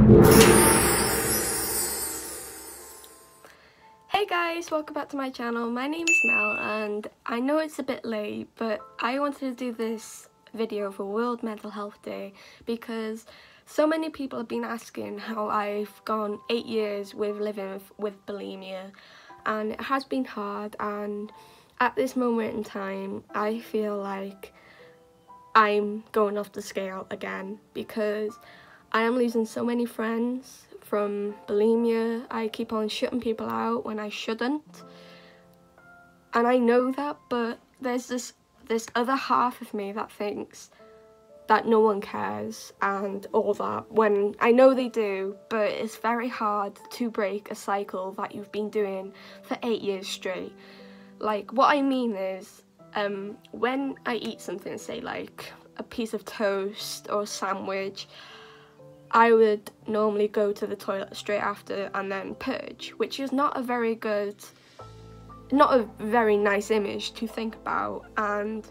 Hey guys, welcome back to my channel. My name is Mel and I know it's a bit late, but I wanted to do this video for World Mental Health Day because so many people have been asking how I've gone 8 years with living with bulimia, and it has been hard, and at this moment in time I feel like I'm going off the scale again because I am losing so many friends from bulimia. I keep on shutting people out when I shouldn't, and I know that, but there's this other half of me that thinks that no one cares and all that, when I know they do, but it's very hard to break a cycle that you've been doing for 8 years straight. Like, what I mean is, when I eat something, say like a piece of toast or a sandwich, I would normally go to the toilet straight after and then purge, which is not a very nice image to think about, and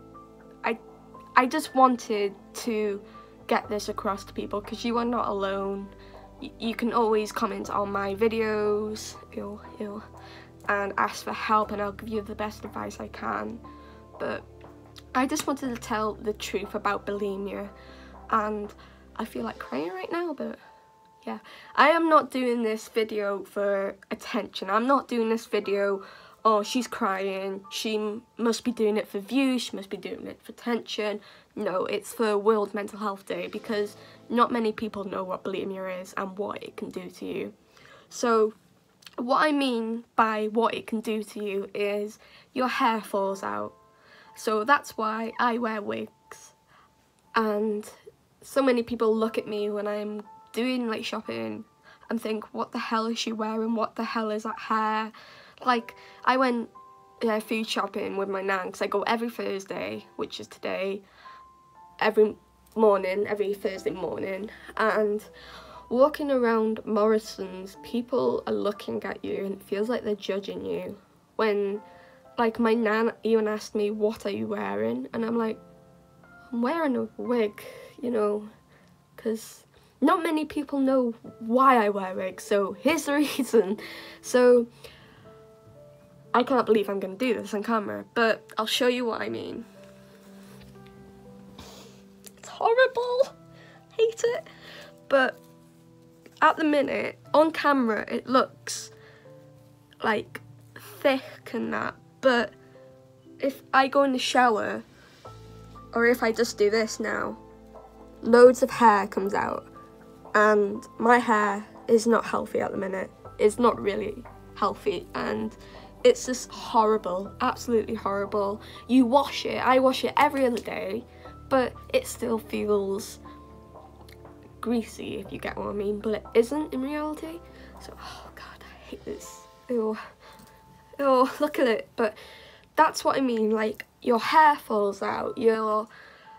I just wanted to get this across to people because you are not alone. You can always comment on my videos and ask for help, and I'll give you the best advice I can. But I just wanted to tell the truth about bulimia, and I feel like crying right now, but yeah. I am not doing this video for attention. I'm not doing this video, oh, she's crying, she must be doing it for views, she must be doing it for attention. No, it's for World Mental Health Day because not many people know what bulimia is and what it can do to you. So what I mean by what it can do to you is your hair falls out. So that's why I wear wigs, and so many people look at me when I'm doing like shopping and think, what the hell is she wearing? What the hell is that hair? Like, I went food shopping with my nan because I go every Thursday, which is today, every Thursday morning, and walking around Morrison's, people are looking at you and it feels like they're judging you. When, like, my nan even asked me, what are you wearing? And I'm like, I'm wearing a wig, you know, because not many people know why I wear wigs, so here's the reason. So I can't believe I'm going to do this on camera, but I'll show you what I mean. It's horrible, hate it, but at the minute, on camera, it looks like thick and that, but if I go in the shower, or if I just do this now, loads of hair comes out, and my hair is not healthy at the minute. It's not really healthy, and it's just horrible, absolutely horrible. You wash it, I wash it every other day, but it still feels greasy, if you get what I mean, but it isn't in reality. So, oh god, I hate this. Ew, look at it. But that's what I mean, like, your hair falls out, your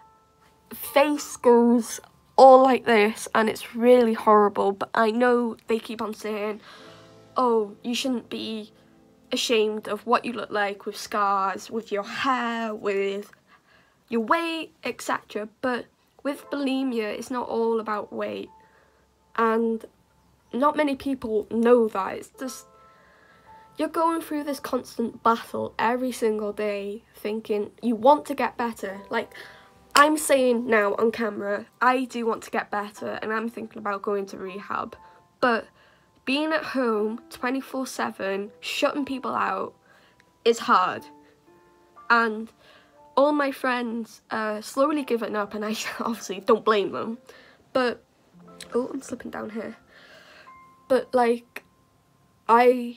face goes all like this, and it's really horrible. But I know they keep on saying, oh, you shouldn't be ashamed of what you look like with scars, with your hair, with your weight, etc. But with bulimia, it's not all about weight, and not many people know that. It's just, you're going through this constant battle every single day, thinking you want to get better. Like, I'm saying now on camera, I do want to get better, and I'm thinking about going to rehab, but being at home 24/7, shutting people out, is hard. And all my friends are slowly giving up, and I obviously don't blame them. But, oh, I'm slipping down here. But, like, God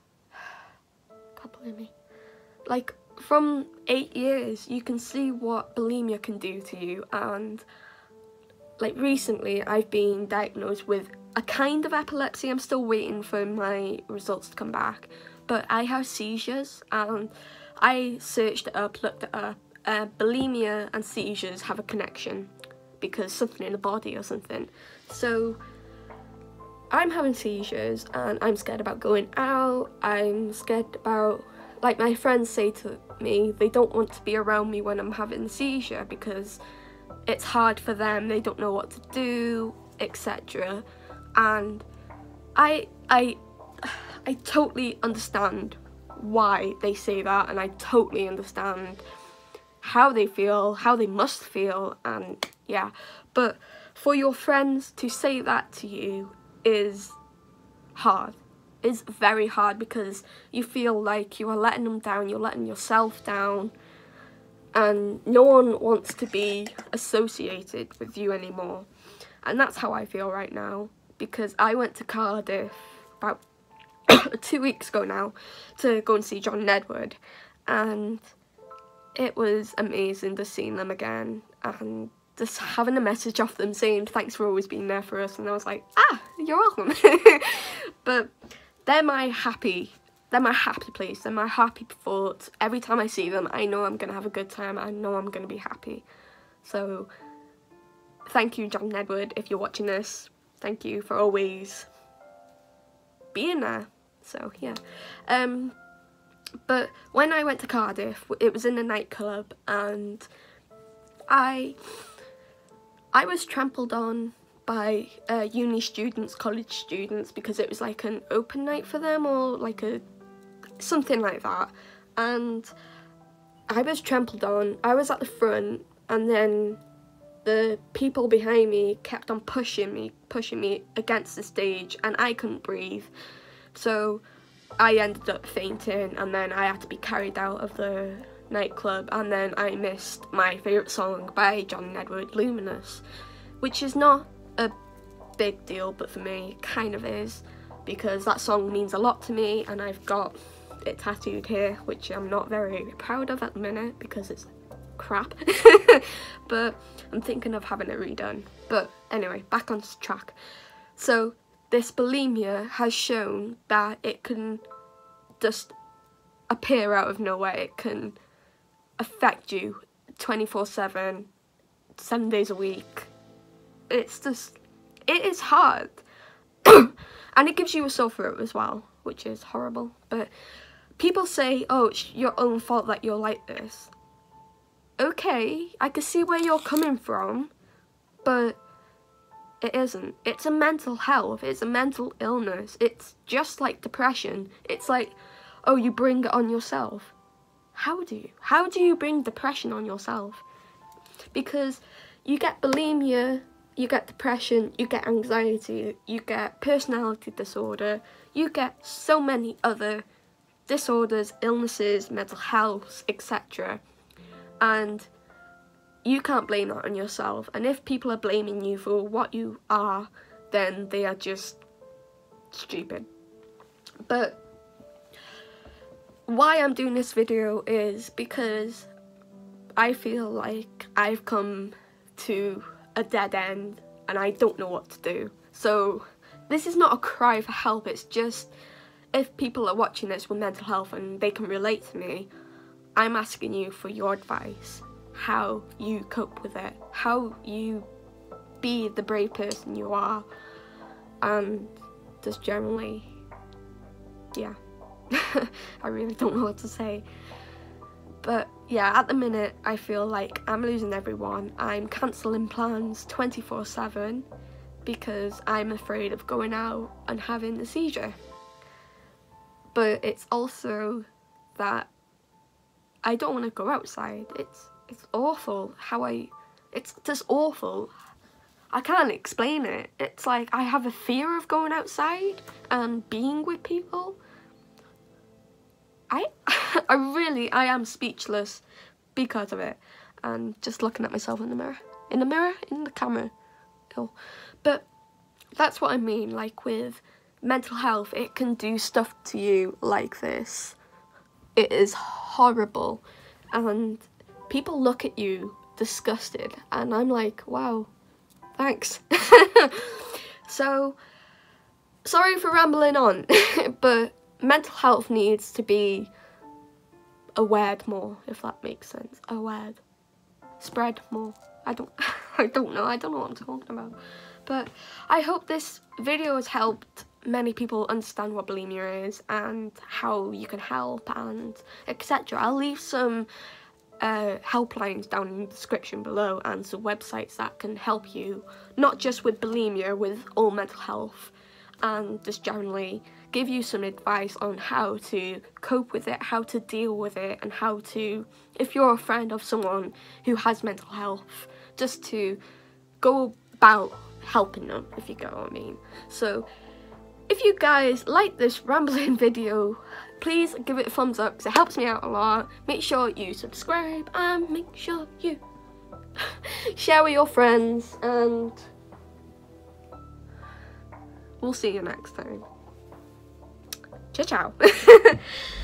blame me. Like, from 8 years, you can see what bulimia can do to you, and like recently I've been diagnosed with a kind of epilepsy. I'm still waiting for my results to come back, but I have seizures, and I searched it up, looked it up. Bulimia and seizures have a connection because something in the body or something. So I'm having seizures, and I'm scared about going out. I'm scared about, like, my friends say to me, they don't want to be around me when I'm having a seizure because it's hard for them, they don't know what to do, etc. and I totally understand why they say that, and I totally understand how they feel, how they must feel, and yeah. But for your friends to say that to you is hard. It's very hard, because you feel like you are letting them down, you're letting yourself down, and no one wants to be associated with you anymore. And that's how I feel right now, because I went to Cardiff about 2 weeks ago now to go and see John and Edward, and it was amazing just seeing them again and just having a message off them saying thanks for always being there for us. And I was like, you're welcome. But they're my happy place, they're my happy thoughts. Every time I see them, I know I'm gonna have a good time, I know I'm gonna be happy. So thank you, John and Edward, if you're watching this. Thank you for always being there. So yeah. But when I went to Cardiff, it was in a nightclub, and I was trampled on by uni students, college students, because it was like an open night for them, or like something like that. And I was trampled on. I was at the front, and then the people behind me kept on pushing me against the stage, and I couldn't breathe. So I ended up fainting, and then I had to be carried out of the nightclub, and then I missed my favourite song by John and Edward, Luminous, which is not a big deal, but for me it kind of is, because that song means a lot to me, and I've got it tattooed here, which I'm not very proud of at the minute because it's crap. But I'm thinking of having it redone. But anyway, back on track. So this bulimia has shown that it can just appear out of nowhere. It can affect you 24/7, 7 days a week. It's just, it is hard. And it gives you a sore throat as well, which is horrible. But people say, oh, it's your own fault that you're like this. Okay, I can see where you're coming from, but it isn't. It's a mental health, it's a mental illness. It's just like depression. It's like, oh, you bring it on yourself. How do you? How do you bring depression on yourself? Because you get bulimia, you get depression, you get anxiety, you get personality disorder, you get so many other disorders, illnesses, mental health, etc. And you can't blame that on yourself. And if people are blaming you for what you are, then they are just stupid. But why I'm doing this video is because I feel like I've come to a dead end and I don't know what to do. So this is not a cry for help, it's just, if people are watching this with mental health and they can relate to me, I'm asking you for your advice, how you cope with it, how you be the brave person you are, and just generally, yeah. I really don't know what to say. But yeah, at the minute I feel like I'm losing everyone. I'm cancelling plans 24/7 because I'm afraid of going out and having a seizure. But it's also that I don't want to go outside. It's awful it's just awful. I can't explain it. It's like I have a fear of going outside and being with people. I am speechless because of it, and just looking at myself in the mirror, in the camera. Oh. But that's what I mean, like with mental health, it can do stuff to you like this. It is horrible, and people look at you disgusted, and I'm like, wow, thanks. So, sorry for rambling on, but mental health needs to be awared more, if that makes sense. Awared. Spread more. I don't know what I'm talking about. But I hope this video has helped many people understand what bulimia is and how you can help and etc. I'll leave some helplines down in the description below, and some websites that can help you, not just with bulimia, with all mental health, and just generally give you some advice on how to cope with it, how to deal with it, and how to, if you're a friend of someone who has mental health, just to go about helping them, if you get what I mean. So if you guys like this rambling video, please give it a thumbs up because it helps me out a lot. Make sure you subscribe and make sure you share with your friends, and we'll see you next time. Ciao ciao.